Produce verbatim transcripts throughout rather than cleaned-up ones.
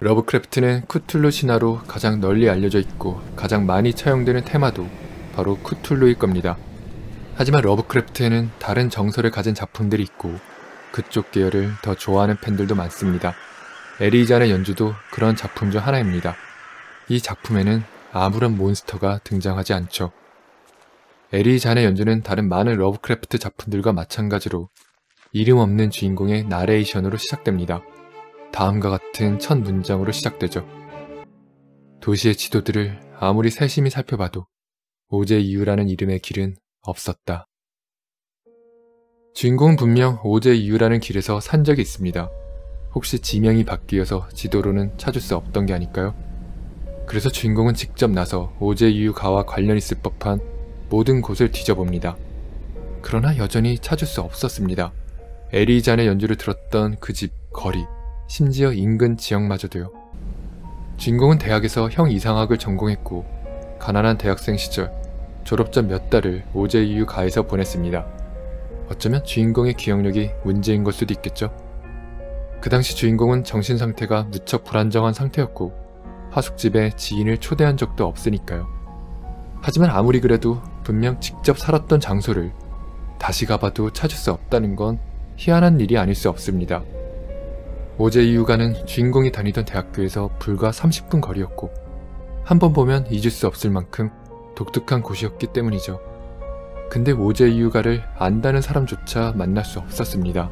러브크래프트는 쿠툴루 신화로 가장 널리 알려져 있고 가장 많이 차용되는 테마도 바로 쿠툴루일 겁니다. 하지만 러브크래프트에는 다른 정서를 가진 작품들이 있고 그쪽 계열을 더 좋아하는 팬들도 많습니다. 에리히잔의 연주도 그런 작품 중 하나입니다. 이 작품에는 아무런 몬스터가 등장하지 않죠. 에리히잔의 연주는 다른 많은 러브크래프트 작품들과 마찬가지로 이름 없는 주인공의 나레이션으로 시작됩니다. 다음과 같은 첫 문장으로 시작되죠. 도시의 지도들을 아무리 세심히 살펴봐도 오제이유라는 이름의 길은 없었다. 주인공은 분명 오제이유라는 길에서 산 적이 있습니다. 혹시 지명이 바뀌어서 지도로는 찾을 수 없던 게 아닐까요? 그래서 주인공은 직접 나서 오제이유가와 관련 있을 법한 모든 곳을 뒤져봅니다. 그러나 여전히 찾을 수 없었습니다. 에리히잔의 연주를 들었던 그 집, 거리, 심지어 인근 지역마저도요. 주인공은 대학에서 형 이상학을 전공했고 가난한 대학생 시절 졸업 전 몇 달을 오제이유가에서 보냈습니다. 어쩌면 주인공의 기억력이 문제인 걸 수도 있겠죠. 그 당시 주인공은 정신상태가 무척 불안정한 상태였고 하숙집에 지인을 초대한 적도 없으니까요. 하지만 아무리 그래도 분명 직접 살았던 장소를 다시 가봐도 찾을 수 없다는 건 희한한 일이 아닐 수 없습니다. 오제이유가는 주인공이 다니던 대학교에서 불과 삼십 분 거리였고 한 번 보면 잊을 수 없을 만큼 독특한 곳이었기 때문이죠. 근데 오제이유가를 안다는 사람조차 만날 수 없었습니다.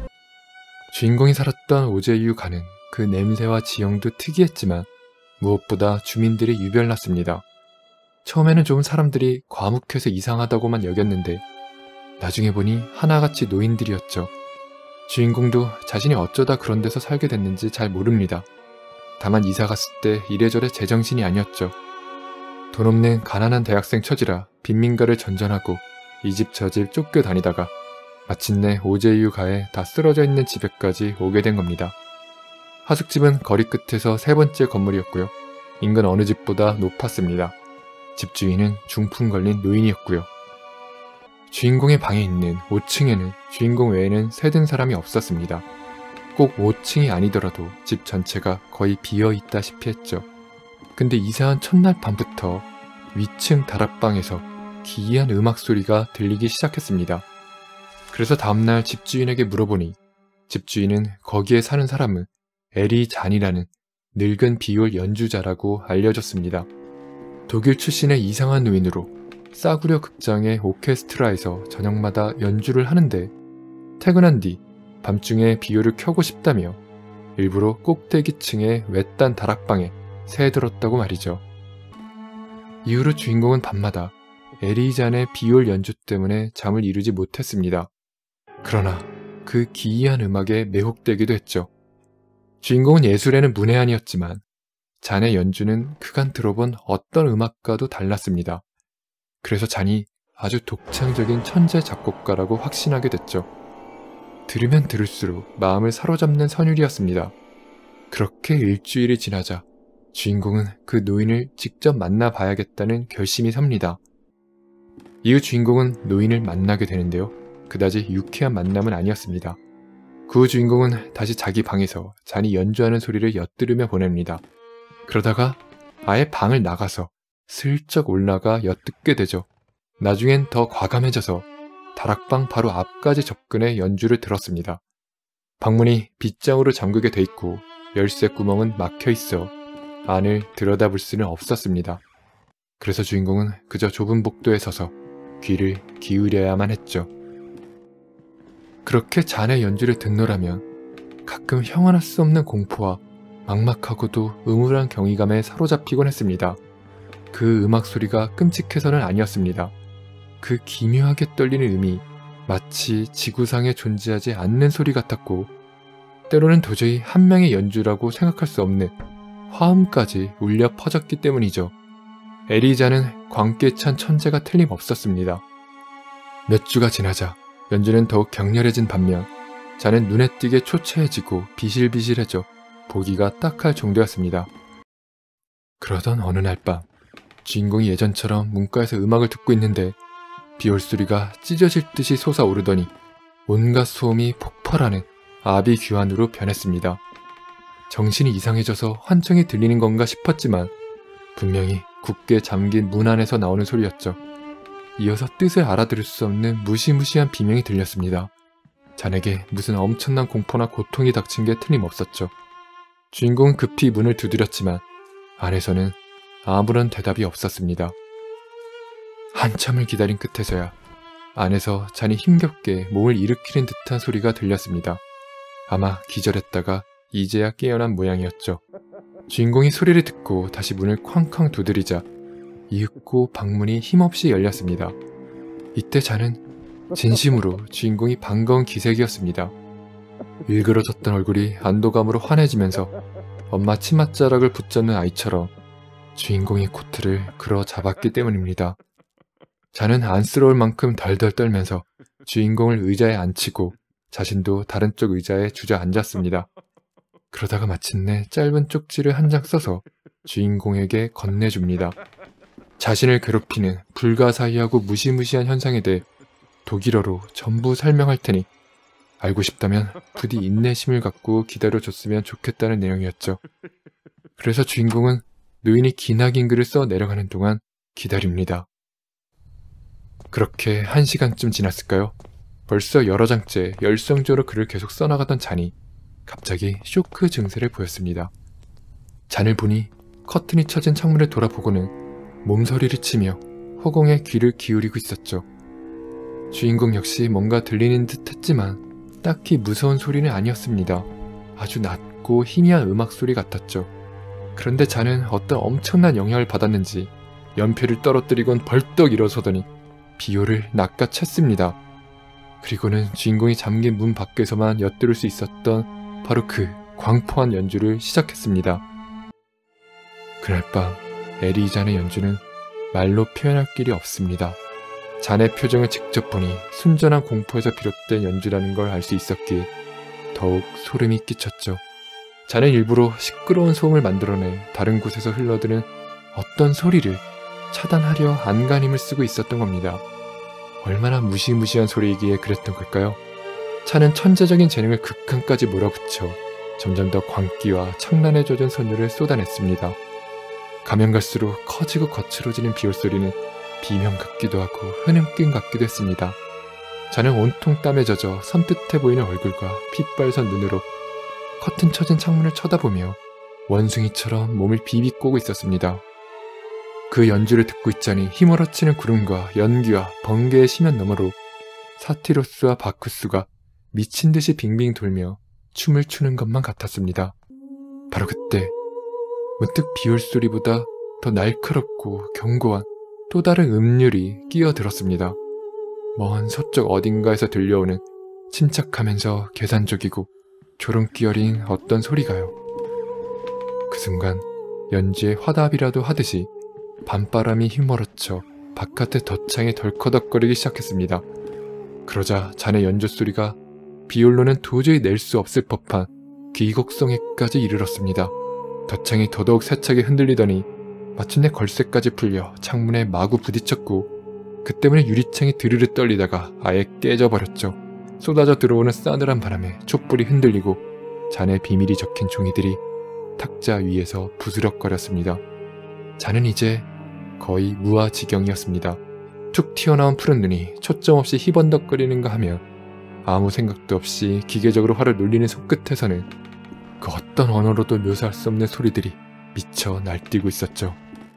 주인공이 살았던 오제이유가는 그 냄새와 지형도 특이했지만 무엇보다 주민들이 유별났습니다. 처음에는 좀 사람들이 과묵해서 이상하다고만 여겼는데 나중에 보니 하나같이 노인들이었죠. 주인공도 자신이 어쩌다 그런 데서 살게 됐는지 잘 모릅니다. 다만 이사 갔을 때 이래저래 제정신이 아니었죠. 돈 없는 가난한 대학생 처지라 빈민가를 전전하고 이 집 저 집 쫓겨다니다가 마침내 오제이유가에 다 쓰러져 있는 집에까지 오게 된 겁니다. 하숙집은 거리 끝에서 세 번째 건물이었고요. 인근 어느 집보다 높았습니다. 집주인은 중풍 걸린 노인이었고요. 주인공의 방에 있는 오 층에는 주인공 외에는 새든 사람이 없었습니다. 꼭 오 층이 아니더라도 집 전체가 거의 비어있다시피 했죠. 근데 이사한 첫날 밤부터 위층 다락방에서 기이한 음악 소리가 들리기 시작했습니다. 그래서 다음날 집주인에게 물어보니 집주인은 거기에 사는 사람은 에리히잔이라는 늙은 비올 연주자라고 알려줬습니다. 독일 출신의 이상한 노인으로 싸구려 극장의 오케스트라에서 저녁마다 연주를 하는데 퇴근한 뒤 밤중에 비올을 켜고 싶다며 일부러 꼭대기층의 외딴 다락방에 새들었다고 말이죠. 이후로 주인공은 밤마다 에리히잔의 비올 연주 때문에 잠을 이루지 못했습니다. 그러나 그 기이한 음악에 매혹되기도 했죠. 주인공은 예술에는 문외한이었지만 잔의 연주는 그간 들어본 어떤 음악과도 달랐습니다. 그래서 잔이 아주 독창적인 천재 작곡가라고 확신하게 됐죠. 들으면 들을수록 마음을 사로잡는 선율이었습니다. 그렇게 일주일이 지나자 주인공은 그 노인을 직접 만나봐야겠다는 결심이 섭니다. 이후 주인공은 노인을 만나게 되는데요. 그다지 유쾌한 만남은 아니었습니다. 그 후 주인공은 다시 자기 방에서 잔이 연주하는 소리를 엿들으며 보냅니다. 그러다가 아예 방을 나가서 슬쩍 올라가 엿듣게 되죠. 나중엔 더 과감해져서 다락방 바로 앞까지 접근해 연주를 들었습니다. 방문이 빗장으로 잠그게 돼 있고 열쇠 구멍은 막혀 있어 안을 들여다볼 수는 없었습니다. 그래서 주인공은 그저 좁은 복도에 서서 귀를 기울여야만 했죠. 그렇게 잔의 연주를 듣노라면 가끔 형언할 수 없는 공포와 막막하고도 음울한 경이감에 사로잡히곤 했습니다. 그 음악 소리가 끔찍해서는 아니었습니다. 그 기묘하게 떨리는 음이 마치 지구상에 존재하지 않는 소리 같았고 때로는 도저히 한 명의 연주라고 생각할 수 없는 화음까지 울려 퍼졌기 때문이죠. 에리히잔은 광기에 찬 천재가 틀림없었습니다. 몇 주가 지나자 연주는 더욱 격렬해진 반면 잔은 눈에 띄게 초췌해지고 비실비실해져 보기가 딱할 정도였습니다. 그러던 어느 날 밤 주인공이 예전처럼 문가에서 음악을 듣고 있는데 비올 소리가 찢어질 듯이 솟아오르더니 온갖 소음이 폭발하는 아비규환으로 변했습니다. 정신이 이상해져서 환청이 들리는 건가 싶었지만 분명히 굳게 잠긴 문 안에서 나오는 소리였죠. 이어서 뜻을 알아들을 수 없는 무시무시한 비명이 들렸습니다. 잔에게 무슨 엄청난 공포나 고통이 닥친 게 틀림없었죠. 주인공은 급히 문을 두드렸지만 안에서는 아무런 대답이 없었습니다. 한참을 기다린 끝에서야 안에서 잔이 힘겹게 몸을 일으키는 듯한 소리가 들렸습니다. 아마 기절했다가 이제야 깨어난 모양이었죠. 주인공이 소리를 듣고 다시 문을 쾅쾅 두드리자 이윽고 방문이 힘없이 열렸습니다. 이때 잔은 진심으로 주인공이 반가운 기색이었습니다. 일그러졌던 얼굴이 안도감으로 환해지면서 엄마 치맛자락을 붙잡는 아이처럼 주인공의 코트를 그러 잡았기 때문입니다. 잔은 안쓰러울 만큼 덜덜 떨면서 주인공을 의자에 앉히고 자신도 다른 쪽 의자에 주저앉았습니다. 그러다가 마침내 짧은 쪽지를 한 장 써서 주인공에게 건네줍니다. 자신을 괴롭히는 불가사의하고 무시무시한 현상에 대해 독일어로 전부 설명할 테니 알고 싶다면 부디 인내심을 갖고 기다려줬으면 좋겠다는 내용이었죠. 그래서 주인공은 노인이 기나긴 글을 써 내려가는 동안 기다립니다. 그렇게 한 시간쯤 지났을까요? 벌써 여러 장째 열성적으로 글을 계속 써나가던 잔이 갑자기 쇼크 증세를 보였습니다. 잔을 보니 커튼이 쳐진 창문을 돌아보고는 몸서리를 치며 허공에 귀를 기울이고 있었죠. 주인공 역시 뭔가 들리는 듯 했지만 딱히 무서운 소리는 아니었습니다. 아주 낮고 희미한 음악 소리 같았죠. 그런데 잔은 어떤 엄청난 영향을 받았는지 연필을 떨어뜨리곤 벌떡 일어서더니 비호를 낚아챘습니다. 그리고는 주인공이 잠긴 문 밖에서만 엿들을 수 있었던 바로 그 광포한 연주를 시작했습니다. 그날 밤 에리 잔의 연주는 말로 표현할 길이 없습니다. 잔의 표정을 직접 보니 순전한 공포에서 비롯된 연주라는 걸 알 수 있었기에 더욱 소름이 끼쳤죠. 잔은 일부러 시끄러운 소음을 만들어내 다른 곳에서 흘러드는 어떤 소리를 차단하려 안간힘을 쓰고 있었던 겁니다. 얼마나 무시무시한 소리이기에 그랬던 걸까요? 차는 천재적인 재능을 극한까지 몰아붙여 점점 더 광기와 창란에 젖은 선율을 쏟아냈습니다. 가면 갈수록 커지고 거칠어지는 비올소리는 비명 같기도 하고 흐느낌 같기도 했습니다. 자는 온통 땀에 젖어 섬뜩해 보이는 얼굴과 핏발선 눈으로 커튼 쳐진 창문을 쳐다보며 원숭이처럼 몸을 비비꼬고 있었습니다. 그 연주를 듣고 있자니 휘몰아치는 구름과 연기와 번개의 심연 너머로 사티로스와 바쿠스가 미친듯이 빙빙 돌며 춤을 추는 것만 같았습니다. 바로 그때 문득 비올소리보다 더 날카롭고 견고한 또 다른 음률이 끼어들었습니다. 먼 서쪽 어딘가에서 들려오는 침착하면서 계산적이고 조롱기 어린 어떤 소리가요. 그 순간 연주의 화답이라도 하듯이 밤바람이 휘몰아쳐 바깥의 덧창이 덜커덕거리기 시작했습니다. 그러자 잔의 연주 소리가 비올로는 도저히 낼 수 없을 법한 귀곡성에까지 이르렀습니다. 덧창이 더더욱 세차게 흔들리더니 마침내 걸쇠까지 풀려 창문에 마구 부딪혔고 그 때문에 유리창이 드르르 떨리다가 아예 깨져버렸죠. 쏟아져 들어오는 싸늘한 바람에 촛불이 흔들리고 잔의 비밀이 적힌 종이들이 탁자 위에서 부스럭거렸습니다. 잔은 이제 거의 무아지경이었습니다. 툭 튀어나온 푸른 눈이 초점 없이 희번덕거리는가 하며 아무 생각도 없이 기계적으로 활을 놀리는 손끝에서는 그 어떤 언어로도 묘사할 수 없는 소리들이 미쳐 날뛰고 있었죠.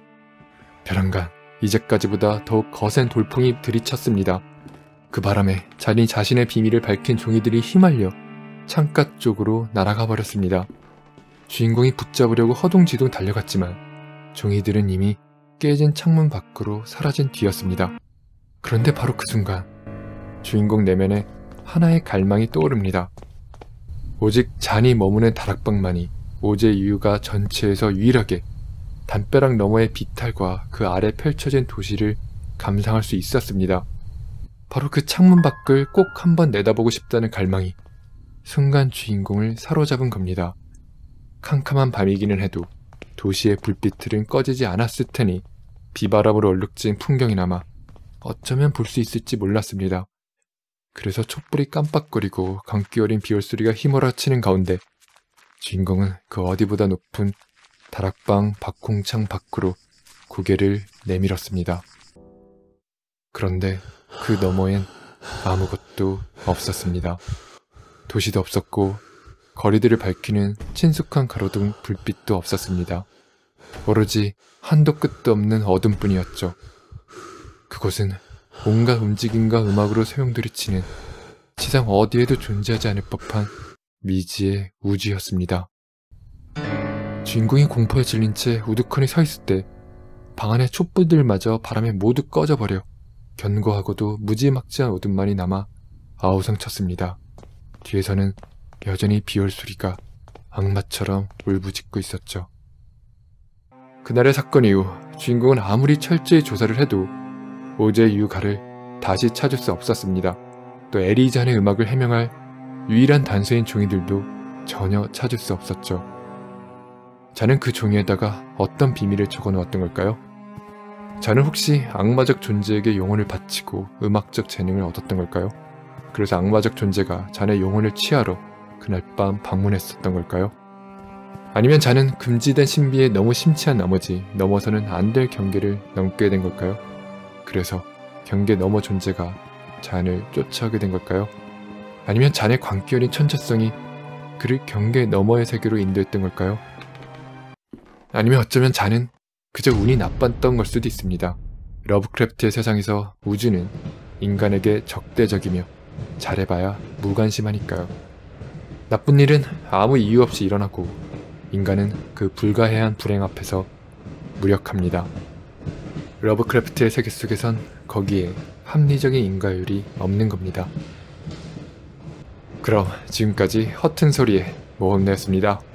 벼랑간 이제까지보다 더욱 거센 돌풍이 들이쳤습니다. 그 바람에 잔이 자신의 비밀을 밝힌 종이들이 휘말려 창가 쪽으로 날아가 버렸습니다. 주인공이 붙잡으려고 허둥지둥 달려갔지만 종이들은 이미 깨진 창문 밖으로 사라진 뒤였습니다. 그런데 바로 그 순간 주인공 내면에 하나의 갈망이 떠오릅니다. 오직 잔이 머무는 다락방만이 오제유가 전체에서 유일하게 담벼락 너머의 비탈과 그 아래 펼쳐진 도시를 감상할 수 있었습니다. 바로 그 창문 밖을 꼭 한번 내다보고 싶다는 갈망이 순간 주인공을 사로잡은 겁니다. 캄캄한 밤이기는 해도 도시의 불빛들은 꺼지지 않았을 테니 비바람으로 얼룩진 풍경이나마 어쩌면 볼 수 있을지 몰랐습니다. 그래서 촛불이 깜빡거리고 감기 어린 비올소리가 휘몰아치는 가운데 주인공은 그 어디보다 높은 다락방 박홍창 밖으로 고개를 내밀었습니다. 그런데 그 너머엔 아무것도 없었습니다. 도시도 없었고 거리들을 밝히는 친숙한 가로등 불빛도 없었습니다. 오로지 한도 끝도 없는 어둠뿐이었죠. 그곳은 온갖 움직임과 음악으로 소용돌이치는 세상 어디에도 존재하지 않을 법한 미지의 우주였습니다. 주인공이 공포에 질린 채 우두커니 서 있을 때 방 안의 촛불들마저 바람에 모두 꺼져버려 견고하고도 무지막지한 어둠만이 남아 아우성쳤습니다. 뒤에서는 여전히 비올 소리가 악마처럼 울부짖고 있었죠. 그날의 사건 이후 주인공은 아무리 철저히 조사를 해도 오제 유가를 다시 찾을 수 없었습니다. 또 에리잔의 음악을 해명할 유일한 단서인 종이들도 전혀 찾을 수 없었죠. 자는 그 종이에다가 어떤 비밀을 적어놓았던 걸까요? 자는 혹시 악마적 존재에게 영혼을 바치고 음악적 재능을 얻었던 걸까요? 그래서 악마적 존재가 자네 영혼을 취하러 그날 밤 방문했었던 걸까요? 아니면 자는 금지된 신비에 너무 심취한 나머지 넘어서는 안 될 경계를 넘게 된 걸까요? 그래서 경계 너머 존재가 잔을 쫓아오게 된 걸까요? 아니면 잔의 광기 어린 천재성이 그를 경계 너머의 세계로 인도했던 걸까요? 아니면 어쩌면 잔은 그저 운이 나빴던 걸 수도 있습니다. 러브크래프트의 세상에서 우주는 인간에게 적대적이며 잘해봐야 무관심하니까요. 나쁜 일은 아무 이유 없이 일어나고 인간은 그 불가해한 불행 앞에서 무력합니다. 러브크래프트의 세계 속에선 거기에 합리적인 인과율이 없는 겁니다. 그럼 지금까지 허튼 소리의 모험내였습니다.